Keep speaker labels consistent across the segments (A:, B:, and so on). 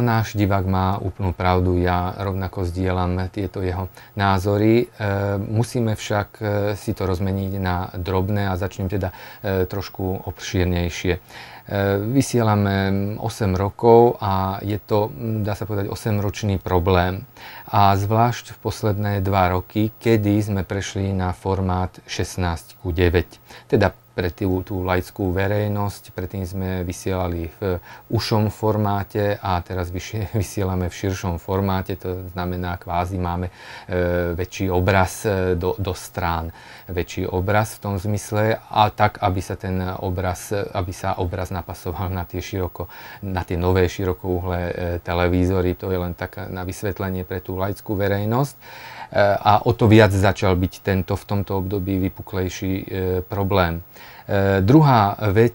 A: náš divák má úplnú pravdu, ja rovnako zdieľam tieto jeho názory. Musíme však si to rozmeniť na drobné a začnem teda trošku obšírnejšie. Vysielame 8 rokov a je to, dá sa povedať, 8-ročný problém. A zvlášť v posledné 2 roky, kedy sme prešli na formát 16:9. Teda pre tú laickú verejnosť, predtým sme vysielali v ušom formáte a teraz vysielame v širšom formáte, to znamená kvázi máme väčší obraz do strán. Väčší obraz v tom zmysle a tak, aby sa obraz napasoval na tie nové širokouhlé televízory. To je len tak na vysvetlenie pre tú laickú verejnosť. A o to viac začal byť v tomto období vypuklejší problém. Druhá vec,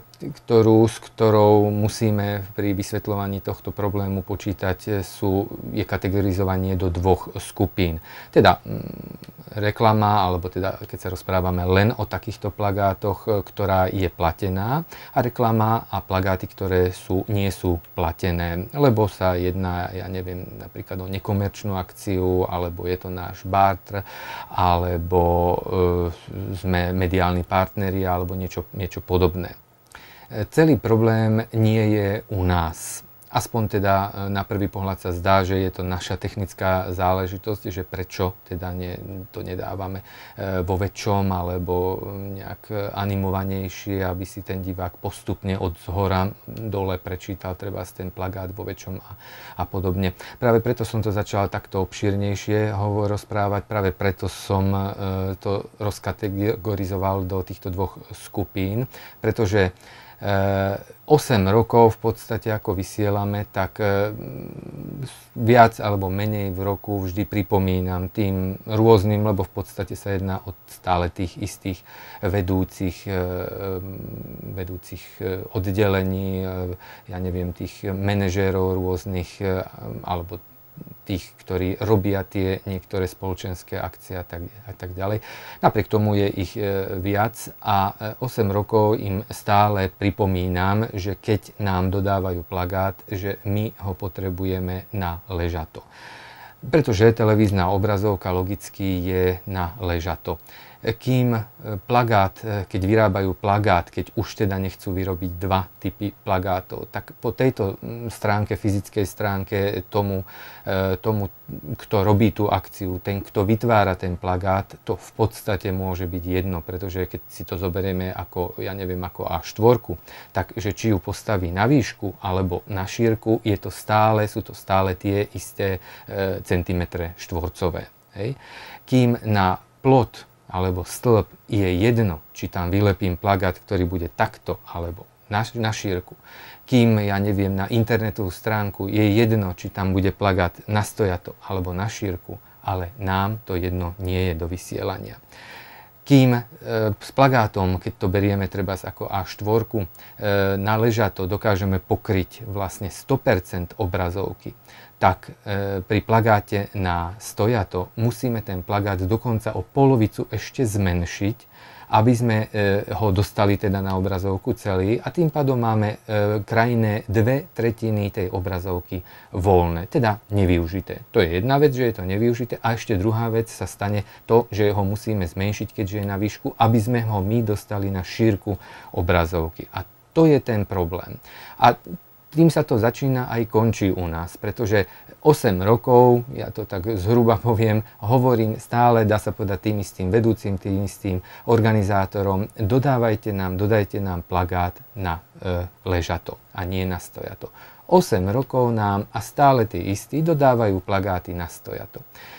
A: s ktorou musíme pri vysvetľovaní tohto problému počítať, je kategorizovanie do 2 skupín. Teda reklama, alebo teda keď sa rozprávame len o takýchto plagátoch, ktorá je platená, a reklama a plagáty, ktoré nie sú platené, lebo sa jedná, ja neviem, napríklad o nekomerčnú akciu, alebo je to náš barter, alebo sme mediálni partneri, alebo niečo podobné. Celý problém nie je u nás. Aspoň teda na prvý pohľad sa zdá, že je to naša technická záležitosť, že prečo teda to nedávame vo väčšom alebo nejak animovanejšie, aby si ten divák postupne od zhora dole prečítal treba ten plagát vo väčšom a podobne. Práve preto som to začal takto obšírnejšie rozprávať, práve preto som to rozkategorizoval do týchto 2 skupín, pretože 8 rokov v podstate ako vysielame, tak viac alebo menej v roku vždy pripomínam tým rôznym, lebo v podstate sa jedná o stále tých istých vedúcich oddelení, ja neviem, tých manažérov rôznych, alebo tých, ktorí robia tie niektoré spoločenské akcie a tak ďalej. Napriek tomu je ich viac a 8 rokov im stále pripomínam, že keď nám dodávajú plagát, že my ho potrebujeme na ležato. Pretože televízna obrazovka logicky je na ležato. Kým keď vyrábajú plagát, keď už teda nechcú vyrobiť 2 typy plagátov, tak po tejto stránke, fyzickej stránke tomu, kto robí tú akciu, ten, kto vytvára ten plagát, to v podstate môže byť jedno, pretože keď si to zoberieme ako, ja neviem, ako A4, tak že či ju postaví na výšku alebo na šírku, sú to stále tie isté centimetre štvorcové. Hej. Kým na plot alebo stĺp je jedno, či tam vylepím plagát, ktorý bude takto, alebo na šírku. Kým, ja neviem, na internetovú stránku je jedno, či tam bude plagát na stojato, alebo na šírku, ale nám to jedno nie je do vysielania. Kým s plagátom, keď to berieme treba ako A4, na ležato dokážeme pokryť vlastne 100% obrazovky, tak pri plagáte na stojato musíme ten plagát dokonca o polovicu ešte zmenšiť, aby sme ho dostali teda na obrazovku celý a tým pádom máme krajné 2/3 tej obrazovky voľné, teda nevyužité. To je jedna vec, že je to nevyužité a ešte druhá vec sa stane to, že ho musíme zmenšiť, keďže je na výšku, aby sme ho my dostali na šírku obrazovky. A to je ten problém. A tým sa to začína aj končí u nás, pretože 8 rokov, ja to tak zhruba poviem, hovorím stále, dá sa povedať tým istým vedúcim, tým istým organizátorom, dodajte nám plagát na ležato a nie na stojato. 8 rokov nám a stále tí istí dodávajú plagáty na stojato.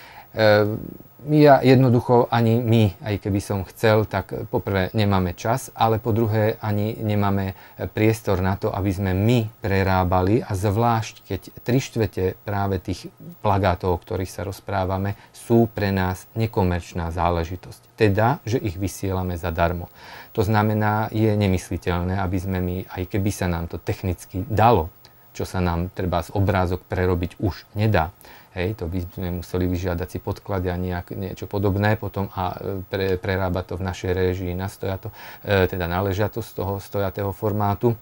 A: Ja jednoducho ani my, aj keby som chcel, tak poprvé nemáme čas, ale po druhé ani nemáme priestor na to, aby sme my prerábali a zvlášť keď 3/4 práve tých plagátov, o ktorých sa rozprávame, sú pre nás nekomerčná záležitosť. Teda, že ich vysielame zadarmo. To znamená, je nemysliteľné, aby sme my, aj keby sa nám to technicky dalo, čo sa nám treba z obrázok prerobiť už nedá. Hej, to by sme museli vyžiadať si podklady a niečo podobné potom a prerábať to v našej réžii na stojato, teda na ležato z toho stojatého formátu.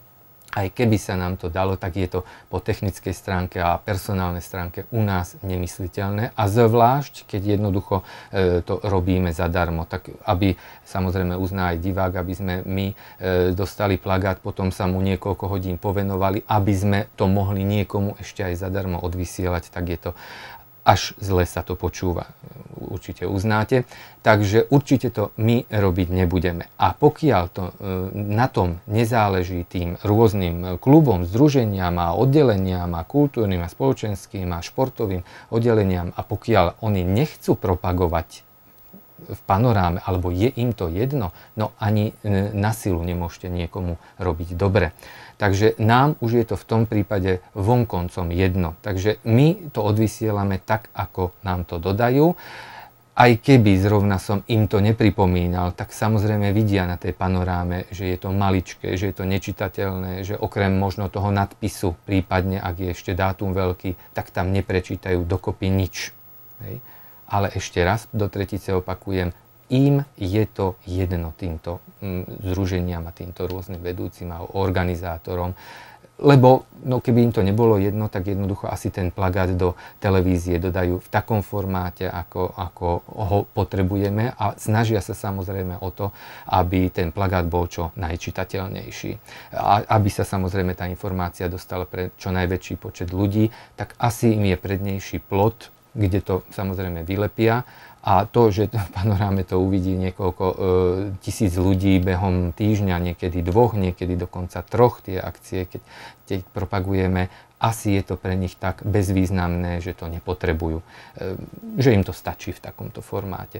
A: aj keby sa nám to dalo, tak je to po technickej stránke a personálnej stránke u nás nemysliteľné. A zvlášť, keď jednoducho to robíme zadarmo, tak aby samozrejme uzná aj divák, aby sme my dostali plagát, potom sa mu niekoľko hodín povenovali, aby sme to mohli niekomu ešte aj zadarmo odvysielať, tak je to až zle sa to počúva, určite uznáte. Takže určite to my robiť nebudeme. A pokiaľ to na tom nezáleží tým rôznym klubom, združeniam a oddeleniam a kultúrnym a spoločenským a športovým oddeleniam a pokiaľ oni nechcú propagovať v panoráme, alebo je im to jedno, no ani na silu nemôžete niekomu robiť dobre. Takže nám už je to v tom prípade vonkoncom jedno. Takže my to odvysielame tak, ako nám to dodajú. Aj keby zrovna som im to nepripomínal, tak samozrejme vidia na tej panoráme, že je to maličké, že je to nečitateľné, že okrem možno toho nadpisu, prípadne ak je ešte dátum veľký, tak tam neprečítajú dokopy nič. Hej. Ale ešte raz do tretice opakujem, im je to jedno týmto združeniam a týmto rôznym vedúcim a organizátorom. Lebo no, keby im to nebolo jedno, tak jednoducho asi ten plagát do televízie dodajú v takom formáte, ako ho potrebujeme a snažia sa samozrejme o to, aby ten plagát bol čo najčitateľnejší. A aby sa samozrejme tá informácia dostala pre čo najväčší počet ľudí, tak asi im je prednejší plot, kde to samozrejme vylepia a to, že v panoráme to uvidí niekoľko tisíc ľudí behom týždňa, niekedy dvoch, niekedy dokonca troch tie akcie, keď propagujeme, asi je to pre nich tak bezvýznamné, že to nepotrebujú, že im to stačí v takomto formáte.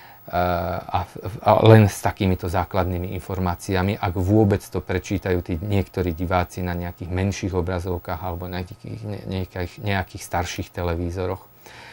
A: A len s takýmito základnými informáciami, ak vôbec to prečítajú tí niektorí diváci na nejakých menších obrazovkách alebo na nejakých starších televízoroch.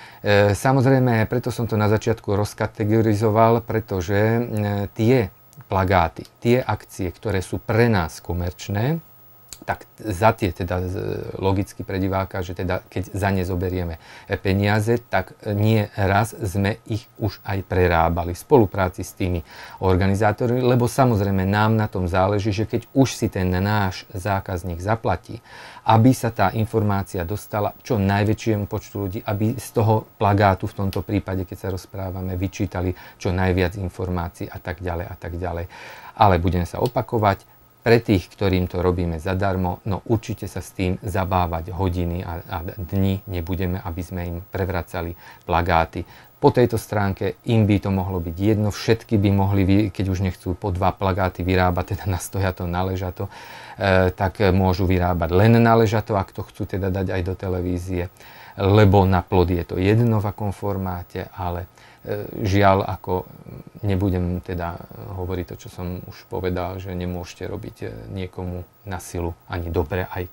A: Samozrejme, preto som to na začiatku rozkategorizoval, pretože tie plagáty, tie akcie, ktoré sú pre nás komerčné, tak za tie teda logicky pre diváka, že teda keď za ne zoberieme peniaze, tak nie raz sme ich už aj prerábali v spolupráci s tými organizátormi, lebo samozrejme nám na tom záleží, že keď už si ten náš zákazník zaplatí, aby sa tá informácia dostala čo najväčšiemu počtu ľudí, aby z toho plagátu v tomto prípade, keď sa rozprávame, vyčítali čo najviac informácií a tak ďalej a tak ďalej. Ale budem sa opakovať, pre tých, ktorým to robíme zadarmo, no určite sa s tým zabávať hodiny a dni nebudeme, aby sme im prevracali plagáty. Po tejto stránke im by to mohlo byť jedno, všetky by mohli, keď už nechcú po 2 plagáty vyrábať, teda na stojato, na ležato, tak môžu vyrábať len na ležato, ak to chcú teda dať aj do televízie, lebo na plod je to jedno v akom formáte, ale žiaľ, ako nebudem teda hovoriť to, čo som už povedal, že nemôžete robiť niekomu na silu ani dobre, aj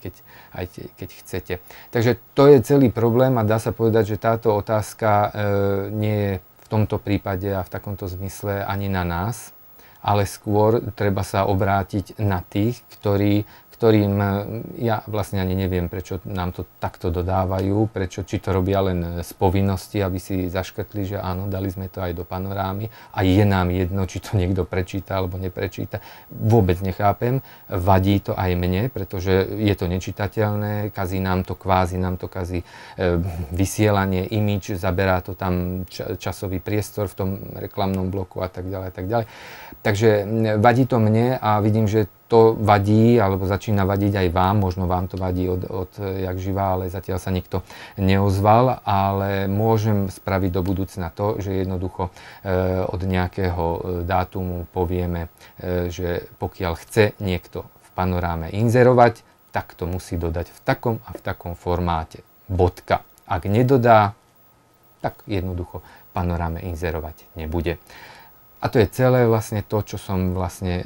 A: keď chcete. Takže to je celý problém a dá sa povedať, že táto otázka nie je v tomto prípade a v takomto zmysle ani na nás, ale skôr treba sa obrátiť na tých, ktorým ja vlastne ani neviem, prečo nám to takto dodávajú, či to robia len z povinnosti, aby si zaškrtli, že áno, dali sme to aj do panorámy a je nám jedno, či to niekto prečíta alebo neprečíta. Vôbec nechápem, vadí to aj mne, pretože je to nečitateľné, kazí nám to kazí vysielanie, imidž, zaberá to tam časový priestor v tom reklamnom bloku a tak ďalej, a tak ďalej. Takže vadí to mne a vidím, že to vadí, alebo začína vadiť aj vám, možno vám to vadí od jak živá, ale zatiaľ sa nikto neozval, ale môžem spraviť do budúcna to, že jednoducho od nejakého dátumu povieme, že pokiaľ chce niekto v panoráme inzerovať, tak to musí dodať v takom a v takom formáte. Bodka. Ak nedodá, tak jednoducho v panoráme inzerovať nebude. A to je celé vlastne to, čo som vlastne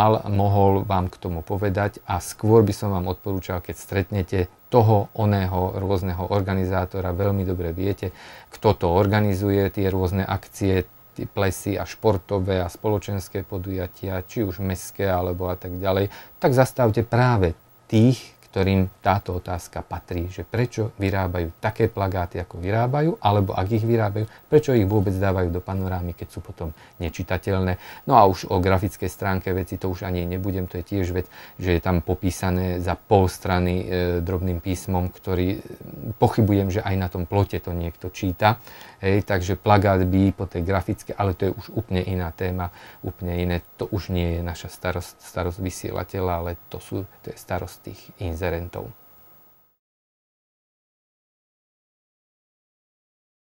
A: mohol vám k tomu povedať a skôr by som vám odporúčal, keď stretnete toho, oného rôzneho organizátora, veľmi dobre viete, kto to organizuje, tie rôzne akcie, tie plesy a športové a spoločenské podujatia, či už mestské alebo a tak ďalej, tak zastavte práve tých, ktorým táto otázka patrí, že prečo vyrábajú také plagáty, ako vyrábajú, alebo ak ich vyrábajú, prečo ich vôbec dávajú do panorámy, keď sú potom nečitateľné. No a už o grafickej stránke veci to už ani nebudem, to je tiež vec, že je tam popísané za pol strany drobným písmom, ktorý pochybujem, že aj na tom plote to niekto číta. Hej, takže plagát by po tej grafické, ale to je už úplne iná téma, úplne iné. To už nie je naša starosť vysielateľa, ale to je starosť tých inzerentov.